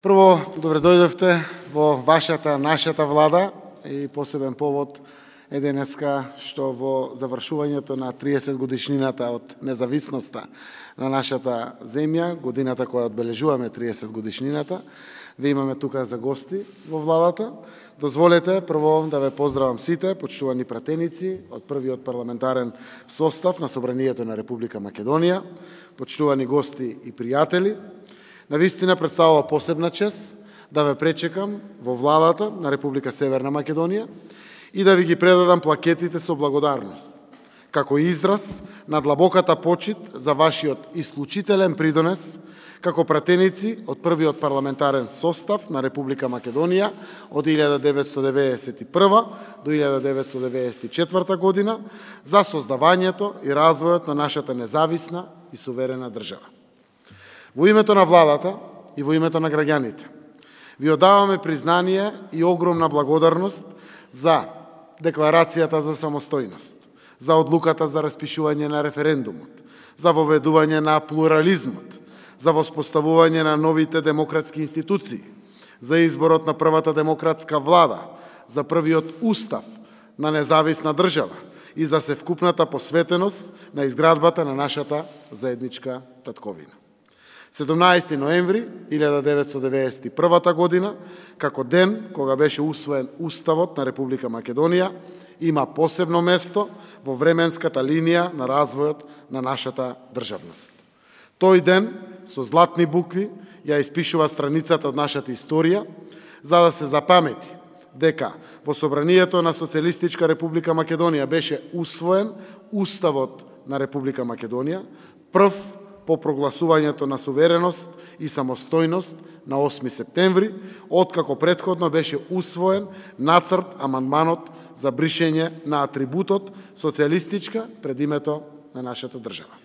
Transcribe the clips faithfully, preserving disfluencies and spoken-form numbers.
Прво, добре дојдовте во вашата, нашата влада и посебен повод е денеска што во завршувањето на триесет годишнината од независноста на нашата земја, годината која одбележуваме триесет годишнината, ве имаме тука за гости во владата. Дозволете прво да ве поздравам сите, почитувани пратеници од првиот парламентарен состав на Собранието на Република Македонија, почитувани гости и пријатели. Навистина представува посебна чест да ве пречекам во владата на Република Северна Македонија и да ви ги предадам плакетите со благодарност, како израз на длабоката почит за вашиот исклучителен придонес како пратеници од првиот парламентарен состав на Република Македонија од илјада деветстотини деветдесет и прва до илјада деветстотини деветдесет и четврта година за создавањето и развојот на нашата независна и суверена држава. Во името на владата и во името на граѓаните ви одаваме признание и огромна благодарност за Декларацијата за самостојност, за одлуката за распишување на референдумот, за воведување на плурализмот, за воспоставување на новите демократски институции, за изборот на првата демократска влада, за првиот устав на независна држава и за севкупната посветеност на изградбата на нашата заедничка татковина. седумнаесети ноември илјада деветстотини деветдесет и прва година, како ден кога беше усвоен Уставот на Република Македонија, има посебно место во временската линија на развојот на нашата државност. Тој ден со златни букви ја испишува страницата од нашата историја, за да се запамети дека во Собранието на Социјалистичка Република Македонија беше усвоен Уставот на Република Македонија, прв по прогласувањето на сувереност и самостојност на осми септември, откако претходно беше усвоен нацрт амандманот за бришење на атрибутот социјалистичка пред името на нашата држава.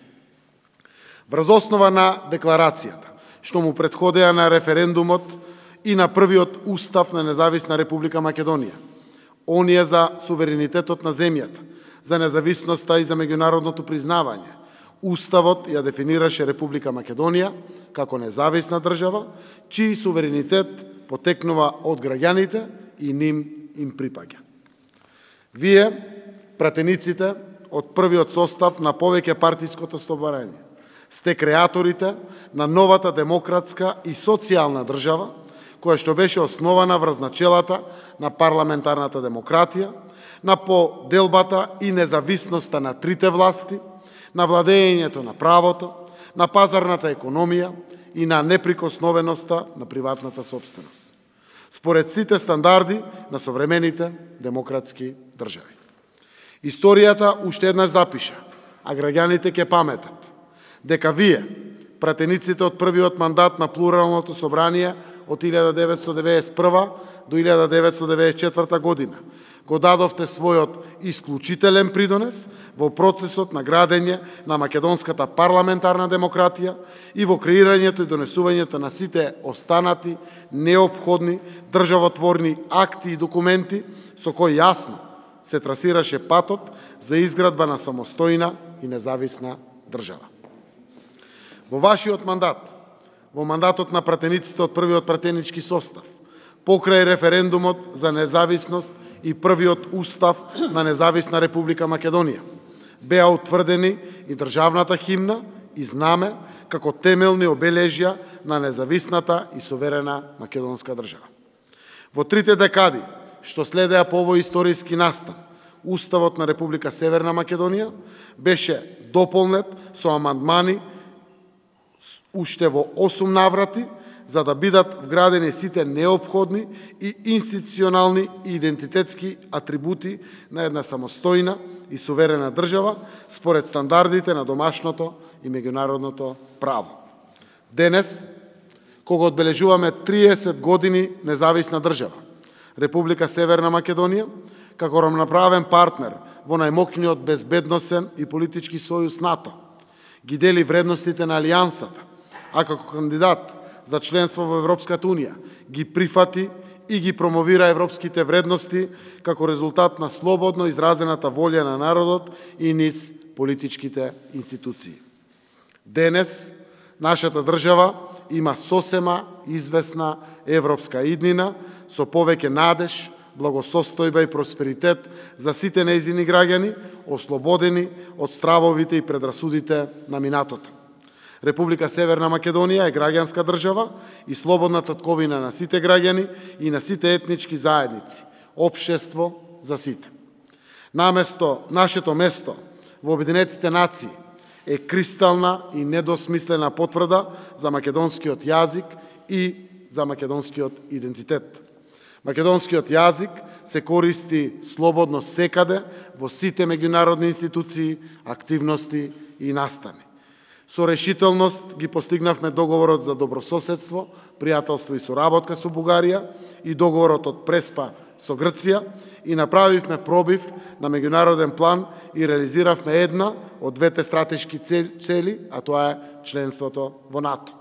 Врз основа на декларацијата, што му претходеа на референдумот и на првиот устав на независна Република Македонија, оние за суверенитетот на земјата, за независноста и за меѓународното признавање, Уставот ја дефинираше Република Македонија како независна држава, чиј суверенитет потекнува од граѓаните и ним им припаѓа. Вие, пратениците од првиот состав на повеќе партиското собрање, сте креаторите на новата демократска и социјална држава, која што беше основана врз начелата на парламентарната демократија, на поделбата и независноста на трите власти, на владењето на правото, на пазарната економија и на неприкосновеноста на приватната собственост, според сите стандарди на современите демократски држави. Историјата уште еднаш запиша, а граѓаните ќе паметат, дека вие, пратениците од првиот мандат на плуралното собрание од илјада деветстотини деветдесет и прва до илјада деветстотини деветдесет и четврта година, го дадовте својот исклучителен придонес во процесот на градење на македонската парламентарна демократија и во креирањето и донесувањето на сите останати неопходни државотворни акти и документи со кои јасно се трасираше патот за изградба на самостојна и независна држава. Во вашиот мандат, во мандатот на пратениците од првиот пратенички состав, покрај референдумот за независност и првиот устав на независна Република Македонија, беа утврдени и државната химна и знаме како темелни обележја на независната и суверена македонска држава. Во трите декади што следеа по овој историски настан, Уставот на Република Северна Македонија беше дополнет со амандмани уште во осум наврати, за да бидат вградени сите неопходни и институционални и идентитетски атрибути на една самостојна и суверена држава според стандардите на домашното и меѓународното право. Денес, кога одбележуваме триесет години независна држава, Република Северна Македонија, како рамноправен партнер во најмокниот безбедносен и политички сојуз НАТО, ги дели вредностите на Алијансата, а како кандидат за членство во Европската Унија, ги прифати и ги промовира европските вредности како резултат на слободно изразената волја на народот и низ политичките институции. Денес, нашата држава има сосема известна европска иднина со повеќе надеж, благосостојба и просперитет за сите нејзини граѓани, ослободени од стравовите и предрасудите на минатото. Република Северна Македонија е граѓанска држава и слободна татковина на сите граѓани и на сите етнички заедници, општество за сите. Наместо нашето место во Обединетите нации е кристална и недосмислена потврда за македонскиот јазик и за македонскиот идентитет. Македонскиот јазик се користи слободно секаде во сите меѓународни институции, активности и настани. Со решителност ги постигнавме договорот за добрососедство, пријателство и соработка со Бугарија и договорот од Преспа со Грција и направивме пробив на меѓународен план и реализиравме една од двете стратешки цели, а тоа е членството во НАТО.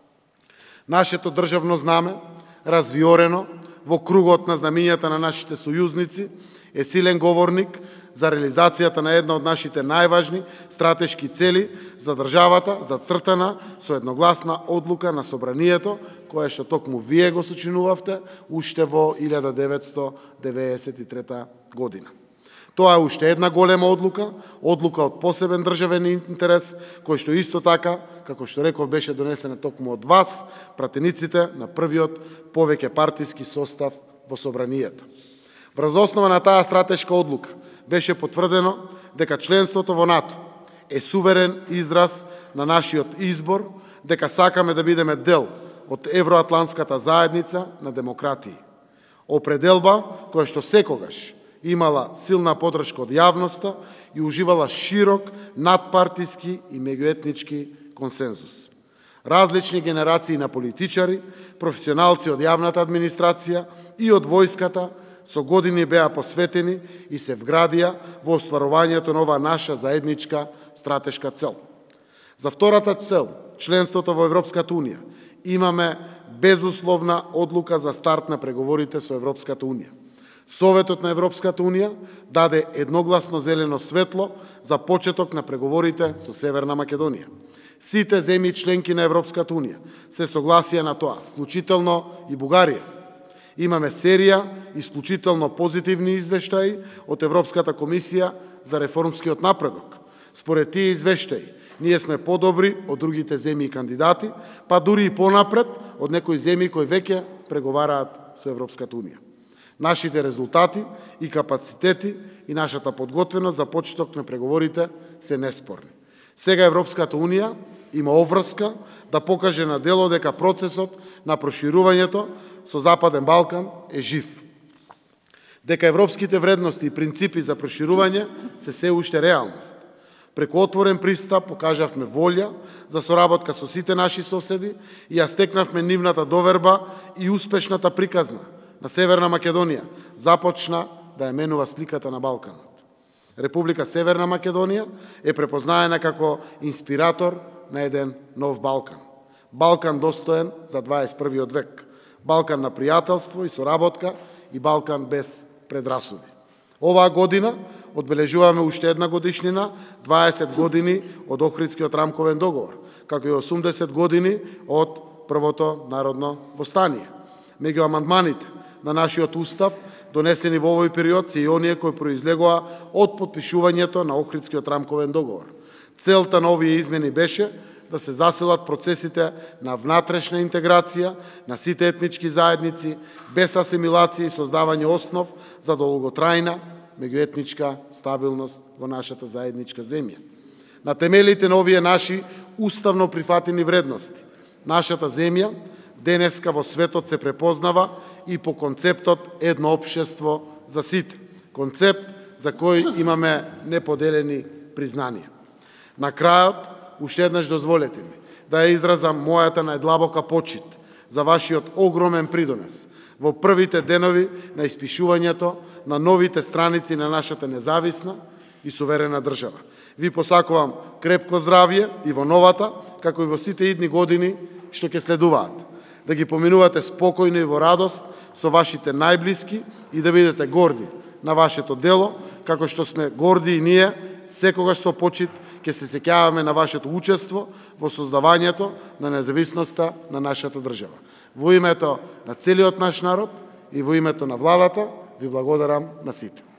Нашето државно знаме, развиорено во кругот на знамињата на нашите сојузници, е силен говорник за реализацијата на една од нашите најважни стратешки цели за државата, зацртана со едногласна одлука на Собранието, која што токму вие го сочинувавте уште во илјада деветстотини деветдесет и трета година. Тоа е уште една голема одлука, одлука од посебен државен интерес, кој што исто така, како што реков, беше донесена токму од вас, пратениците на првиот повеќе партиски состав во Собранието. Врз основа на таа стратешка одлука беше потврдено дека членството во НАТО е суверен израз на нашиот избор, дека сакаме да бидеме дел од евроатлантската заедница на демократии. Определба која што секогаш имала силна поддршка од јавноста и уживала широк надпартиски и меѓуетнички консензус. Различни генерации на политичари, професионалци од јавната администрација и од војската со години беа посветени и се вградија во остварувањето на оваа наша заедничка стратешка цел. За втората цел, членството во Европската Унија, имаме безусловна одлука за старт на преговорите со Европската Унија. Советот на Европската Унија даде едногласно зелено светло за почеток на преговорите со Северна Македонија. Сите земји членки на Европската Унија се согласија на тоа, вклучително и Бугарија. Имаме серија исклучително позитивни извештаи од Европската комисија за реформскиот напредок. Според тие извештаи, ние сме подобри од другите земји и кандидати, па дури и понапред од некои земји кои веќе преговараат со Европската Унија. Нашите резултати и капацитети и нашата подготвеност за почеток на преговорите се неспорни. Сега Европската Унија има обврска да покаже на дело дека процесот на проширувањето со Западен Балкан е жив. Дека европските вредности и принципи за проширување се се уште реалност. Преку отворен пристап покажавме волја за соработка со сите наши соседи и ја стекнавме нивната доверба и успешната приказна на Северна Македонија започна да ја менува сликата на Балканот. Република Северна Македонија е препознаена како инспиратор на еден нов Балкан. Балкан достоен за дваесет и првиот век. Балкан на пријателство и соработка и Балкан без предрасуди. Оваа година одбележуваме уште една годишнина, дваесет години од Охридскиот рамковен договор, како и осумдесет години од првото народно востание. Меѓу амандманите на нашиот устав, донесени во овој период, се и оние кои произлегоа од потпишувањето на Охридскиот рамковен договор. Целта на овие измени беше да се заселат процесите на внатрешна интеграција на сите етнички заедници, без асимилација и создавање основ за долготрајна меѓуетничка стабилност во нашата заедничка земја. На темелите на овие наши уставно прифатени вредности, нашата земја денеска во светот се препознава и по концептот едно општество за сите. Концепт за кој имаме неподелени признанија. На крајот, уште еднаш дозволете ми да ја изразам мојата најдлабока почит за вашиот огромен придонес во првите денови на испишувањето на новите страници на нашата независна и суверена држава. Ви посакувам крепко здравје и во новата, како и во сите идни години што ќе следуваат. Да ги поминувате спокојно и во радост со вашите најблиски и да бидете горди на вашето дело, како што сме горди и ние, секогаш со почит ќе се сеќаваме на вашето учество во создавањето на независноста на нашата држава. Во името на целиот наш народ и во името на владата ви благодарам на сите.